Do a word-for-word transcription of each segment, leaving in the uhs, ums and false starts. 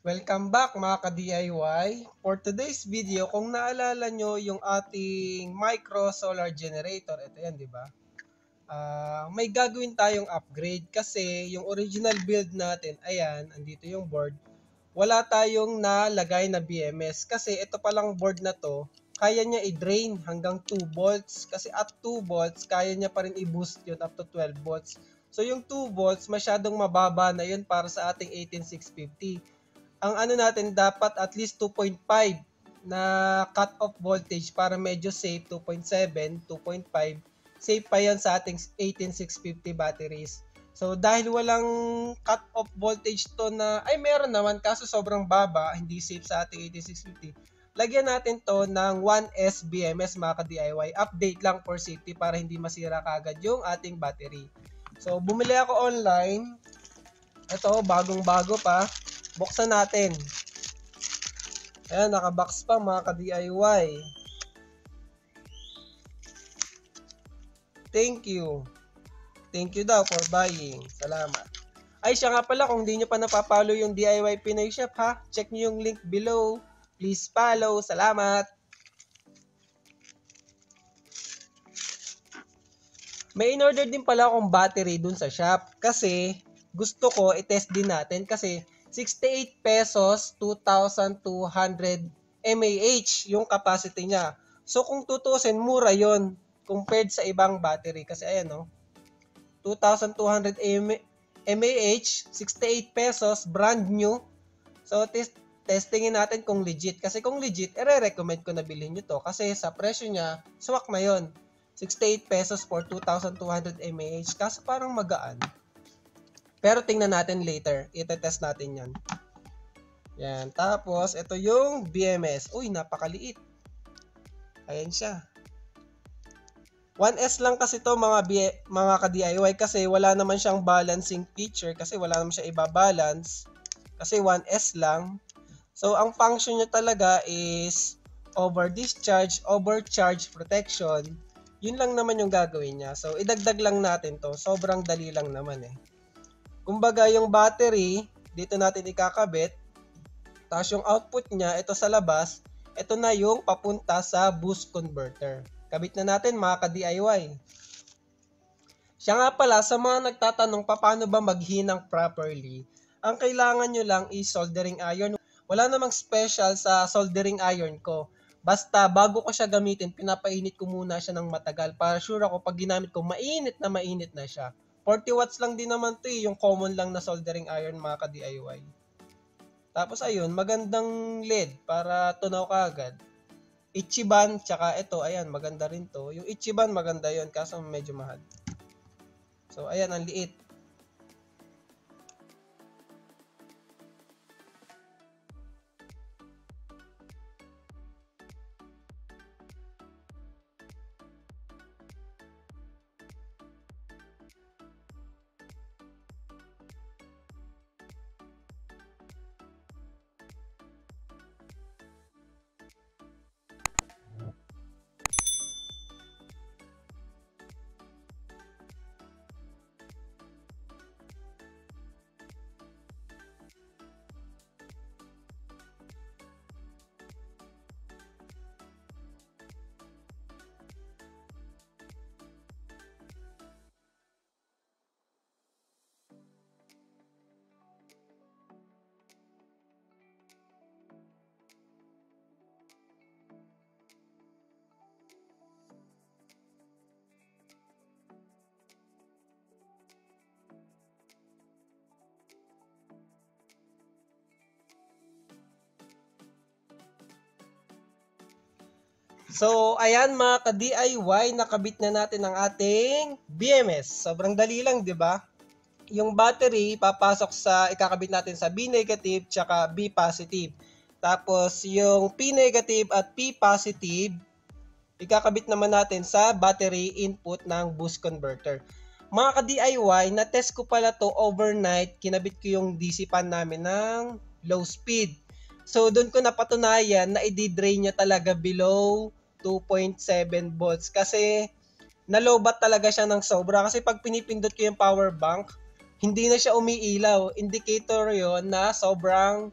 Welcome back mga ka-D I Y. For today's video, kung naalala nyo yung ating micro solar generator, ito yan, di ba? Uh, may gagawin tayong upgrade kasi yung original build natin, ayan, andito yung board. Wala tayong nalagay na B M S kasi ito palang board na to, kaya niya i-drain hanggang two volts kasi at two volts, kaya niya pa rin i-boost yun up to twelve volts. So yung two volts, masyadong mababa na yun para sa ating eighteen six fifty. Ang ano natin dapat at least two point five na cut-off voltage para medyo safe, two point seven, two point five. Safe pa yan sa ating eighteen six fifty batteries. So dahil walang cut-off voltage to na, ay meron naman kaso sobrang baba, hindi safe sa ating eighteen six fifty. Lagyan natin to ng one S B M S mga ka-D I Y. Update lang for safety para hindi masira kagad yung ating battery. So bumili ako online. Ito, bagong bago pa. Buksan natin. Ayan, nakabox pa mga ka-D I Y. Thank you. Thank you daw for buying. Salamat. Ay, siya nga pala, kung di nyo pa napapollow yung D I Y Pinoy Chef ha, check nyo yung link below. Please follow. Salamat. May in-order din pala akong battery dun sa shop kasi gusto ko i-test din natin kasi sixty-eight pesos, two thousand two hundred milliamp hours yung capacity niya. So kung tutusin, mura yon compared sa ibang battery. Kasi ayan no, two thousand two hundred milliamp hours, sixty-eight pesos, brand new. So test testingin natin kung legit. Kasi kung legit, i-recommend ko na bilhin nyo to. Kasi sa presyo niya, swak na yon, sixty-eight pesos for two thousand two hundred milliamp hours. Kaso parang magaan. Pero tingnan natin later. Ite-test natin yan. Yan. Tapos, ito yung B M S. Uy, napakaliit. Ayan siya. one S lang kasi to mga, mga ka-D I Y kasi wala naman siyang balancing feature kasi wala naman siya iba-balance. Kasi one S lang. So, ang function niya talaga is over discharge, overcharge protection. Yun lang naman yung gagawin niya. So, idagdag lang natin to. Sobrang dali lang naman eh. Kumbaga yung battery, dito natin ikakabit. Tapos yung output niya, ito sa labas, ito na yung papunta sa boost converter. Kabit na natin mga ka-D I Y. Siya nga pala, sa mga nagtatanong paano ba maghinang properly, ang kailangan nyo lang is soldering iron. Wala namang special sa soldering iron ko. Basta bago ko siya gamitin, pinapainit ko muna siya ng matagal para sure ako pag ginamit ko, mainit na mainit na siya. forty watts lang din naman to eh, yung common lang na soldering iron mga ka-D I Y. Tapos ayun, magandang L E D para tunaw ka agad. Ichiban, tsaka ito, ayan, maganda rin to. Yung Ichiban maganda yon kaso medyo mahal. So ayan, ang liit. So, ayan mga ka-D I Y, nakabit na natin ang ating B M S. Sobrang dali lang, di ba? Yung battery, papasok sa, ikakabit natin sa B negative tsaka B positive. Tapos, yung P negative at P positive, ikakabit naman natin sa battery input ng boost converter. Mga ka-D I Y, na-test ko pala to overnight, kinabit ko yung D C fan namin ng low speed. So, doon ko napatunayan na i-drain niya talaga below two point seven volts kasi nalobat talaga siya ng sobra kasi pag pinipindot ko yung power bank, hindi na siya umiilaw. Indicator yon na sobrang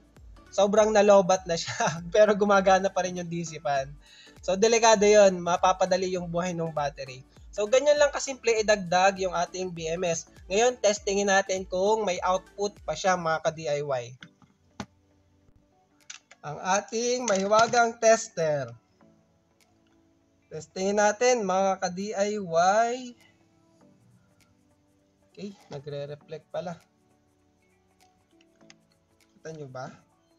sobrang nalobat na siya pero gumagana pa rin yung D C fan. So delikado yun, mapapadali yung buhay ng battery. So ganyan lang kasimple idagdag yung ating B M S. Ngayon testingin natin kung may output pa siya mga ka-D I Y. Ang ating mahiwagang tester. Testingin natin mga ka-D I Y. Okay, nagre-reflect pala. Kita nyo ba?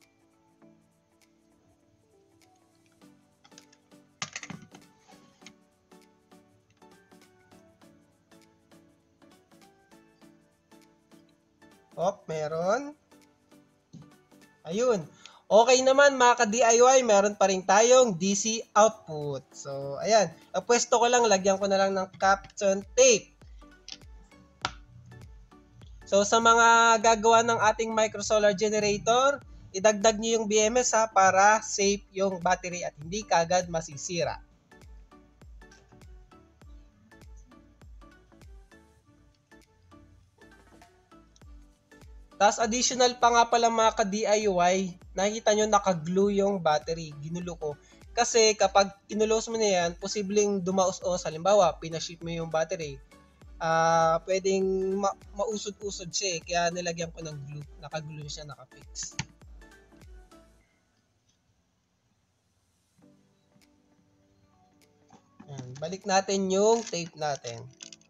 Op, meron. Ayun. Okay naman mga ka-D I Y, meron pa rin tayong D C output. So, ayan. Ang pwesto ko lang, lagyan ko na lang ng caption tape. So, sa mga gagawa ng ating microsolar generator, idagdag nyo yung B M S ha, para safe yung battery at hindi kagad masisira. Tapos additional pa nga pala mga ka-D I Y, nakikita nyo naka-glue yung battery, ginulo ko. Kasi kapag kinulos mo na yan, posibleng dumaos-os. Halimbawa, pinaship mo yung battery, uh, pwedeng ma- mausod-usod siya eh. Kaya nilagyan ko ng glue, naka-glue siya, naka-fix. Yan. Balik natin yung tape natin.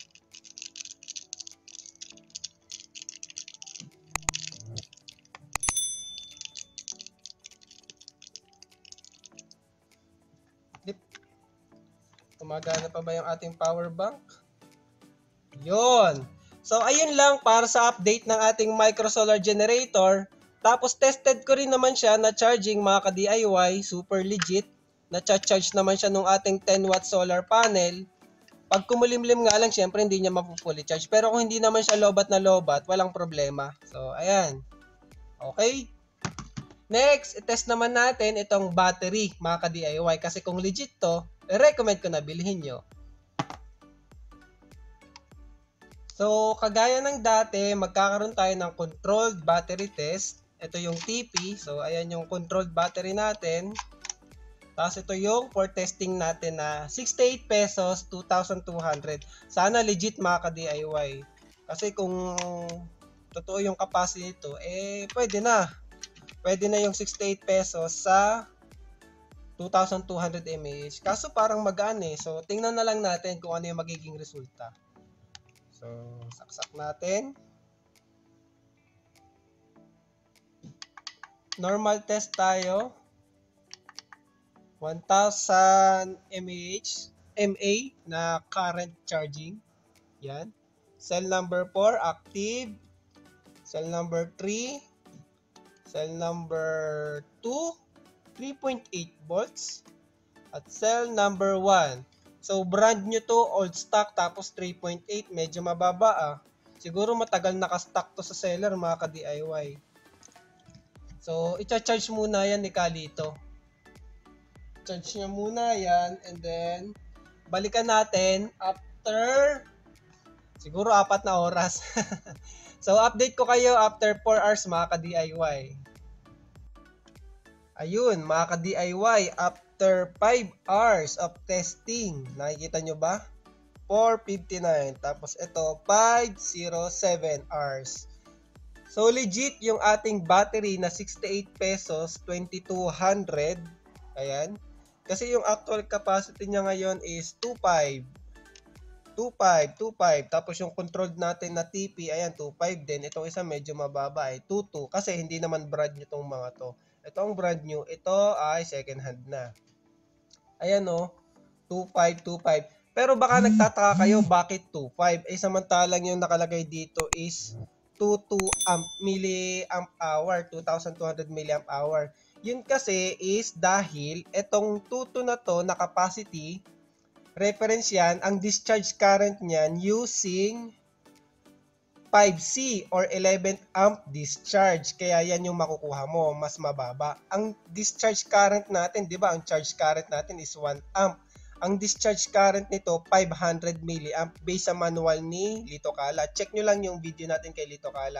Gumagana pa ba yung ating power bank? Yun. So, ayun lang para sa update ng ating microsolar generator. Tapos, tested ko rin naman siya na charging mga ka-D I Y. Super legit. Na-charge naman siya nung ating ten watt solar panel. Pag kumulimlim nga lang, syempre hindi niya mapupully charge. Pero kung hindi naman siya lobat na lobat, walang problema. So, ayan. Okay. Next, i-test naman natin itong battery mga ka-D I Y. Kasi kung legit to, recommend ko na bilhin nyo. So, kagaya ng dati, magkakaroon tayo ng controlled battery test. Ito yung T P. So, ayan yung controlled battery natin. Tapos ito yung for testing natin na sixty-eight pesos, two thousand two hundred. Sana legit mga ka-D I Y. Kasi kung totoo yung capacity nito, eh pwede na. Pwede na yung sixty-eight pesos sa two thousand two hundred milliamp hours. Kaso parang magaan eh. So, tingnan na lang natin kung ano yung magiging resulta. So, saksak natin. Normal test tayo. one thousand milliamp hours na current charging. Yan. Cell number four, active. Cell number three. Cell number two. three point eight volts at cell number one. So brand new to, old stock, tapos three point eight, medyo mababa ah. Siguro matagal naka-stock to sa seller mga ka-D I Y. So i-charge muna yan ni Kalito. Charge niya muna yan and then balikan natin after siguro apat na oras. So update ko kayo after four hours mga ka-D I Y. Ayun, mga ka-D I Y, after five hours of testing, nakikita nyo ba? four fifty-nine. Tapos ito, five oh seven hours. So, legit yung ating battery na sixty-eight pesos, twenty-two hundred. Ayan. Kasi yung actual capacity niya ngayon is two point five. two point five, two point five. Tapos yung controlled natin na T P, ayan, two point five din. Itong isa medyo mababa ay two point two. Kasi hindi naman brand nyo itong mga to. Ito ang brand new. Ito ay second hand na. Ayan o. two point five, two point five. Pero baka nagtataka kayo bakit two point five. Eh samantalang yung nakalagay dito is two point two amp, milliamp hour. two thousand two hundred milliamp hour. Yun kasi is dahil itong two point two na to na capacity, reference yan, ang discharge current niyan using five C or eleven amp discharge. Kaya yan yung makukuha mo, mas mababa. Ang discharge current natin, di ba? Ang charge current natin is one amp. Ang discharge current nito, five hundred milliamp based sa manual ni Lito Kala. Check nyo lang yung video natin kay Lito Kala.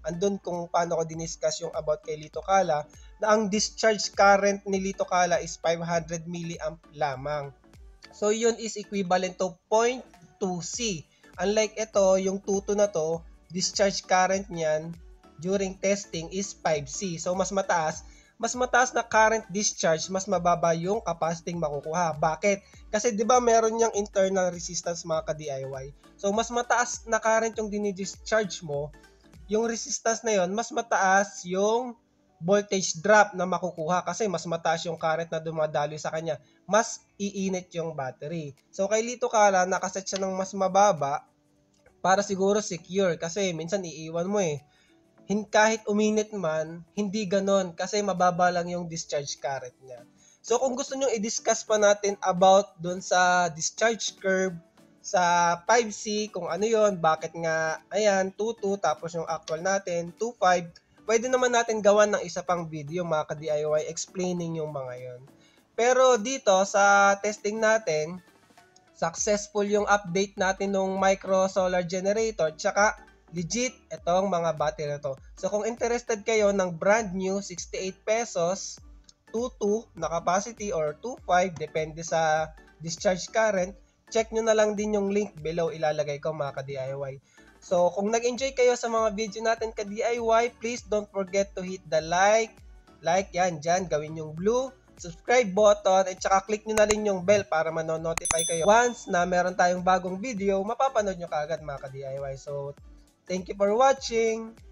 andun kung paano ko diniscuss yung about kay LiToKala, na ang discharge current ni LiToKala is five hundred milliamp lamang. So yun is equivalent to zero point two C. Unlike ito, yung two two na to, discharge current niyan during testing is five C. So mas mataas, mas mataas na current discharge, mas mababa yung capacity makukuha. Bakit? Kasi 'di ba meron yang internal resistance mga ka-D I Y. So mas mataas na current yung dini-discharge mo, yung resistance na yon, mas mataas yung voltage drop na makukuha kasi mas mataas yung current na dumadaloy sa kanya, mas iinit yung battery. So kay LiToKala, nakaset siya ng mas mababa para siguro secure kasi minsan iiwan mo eh. Kahit uminit man, hindi ganon kasi mababa lang yung discharge current niya. So kung gusto nyo i-discuss pa natin about dun sa discharge curve sa five C, kung ano yon, bakit nga, ayan, two two, tapos yung actual natin, two five, pwede naman natin gawan ng isa pang video mga ka-D I Y explaining yung mga yon. Pero dito sa testing natin, successful yung update natin ng micro solar generator, tsaka legit itong mga battery na to. So kung interested kayo ng brand new sixty-eight pesos, two two na capacity or two five, depende sa discharge current, check nyo na lang din yung link below, ilalagay ko mga ka-D I Y. So, kung nag-enjoy kayo sa mga video natin ka-D I Y, please don't forget to hit the like. Like yan, dyan, gawin yung blue. Subscribe button, at saka click nyo na rin yung bell para manonotify kayo. Once na meron tayong bagong video, mapapanood nyo kaagad mga ka-D I Y. So, thank you for watching.